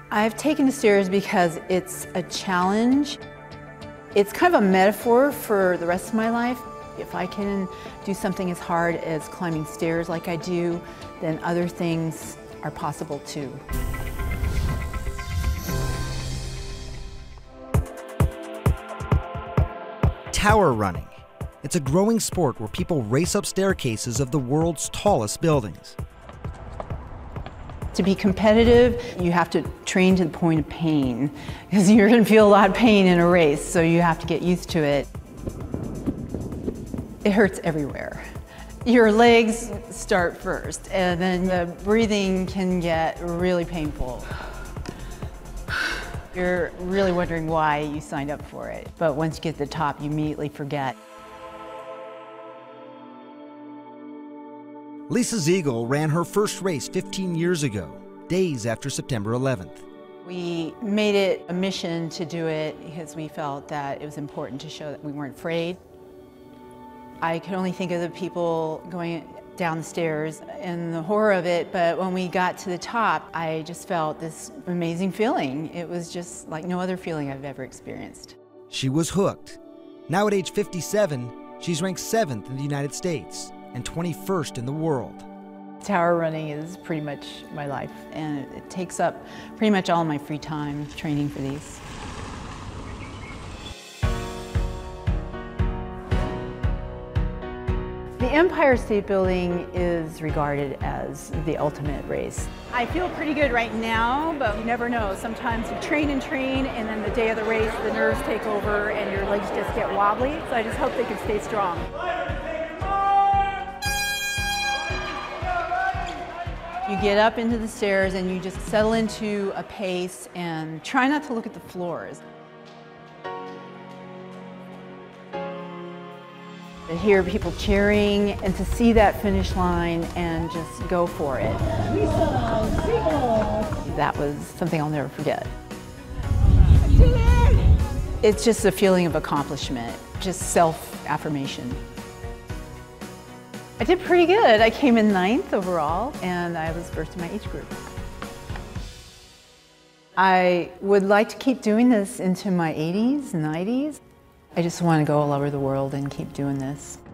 I've taken the stairs because it's a challenge. It's kind of a metaphor for the rest of my life. If I can do something as hard as climbing stairs like I do, then other things are possible too. Tower running. It's a growing sport where people race up staircases of the world's tallest buildings. To be competitive, you have to train to the point of pain, because you're going to feel a lot of pain in a race, so you have to get used to it. It hurts everywhere. Your legs start first, and then the breathing can get really painful. You're really wondering why you signed up for it, but once you get to the top, you immediately forget. Lisa Zeigel ran her first race 15 years ago, days after September 11th. We made it a mission to do it because we felt that it was important to show that we weren't afraid. I could only think of the people going down the stairs and the horror of it, but when we got to the top, I just felt this amazing feeling. It was just like no other feeling I've ever experienced. She was hooked. Now at age 57, she's ranked 7th in the United States and 21st in the world. Tower running is pretty much my life, and it takes up pretty much all my free time training for these. The Empire State Building is regarded as the ultimate race. I feel pretty good right now, but you never know. Sometimes you train, and then the day of the race, the nerves take over and your legs just get wobbly. So I just hope they can stay strong. You get up into the stairs and you just settle into a pace and try not to look at the floors. To hear people cheering and to see that finish line and just go for it. Zeigel. That was something I'll never forget. It's just a feeling of accomplishment, just self-affirmation. I did pretty good. I came in 9th overall, and I was first in my age group. I would like to keep doing this into my 80s, 90s. I just want to go all over the world and keep doing this.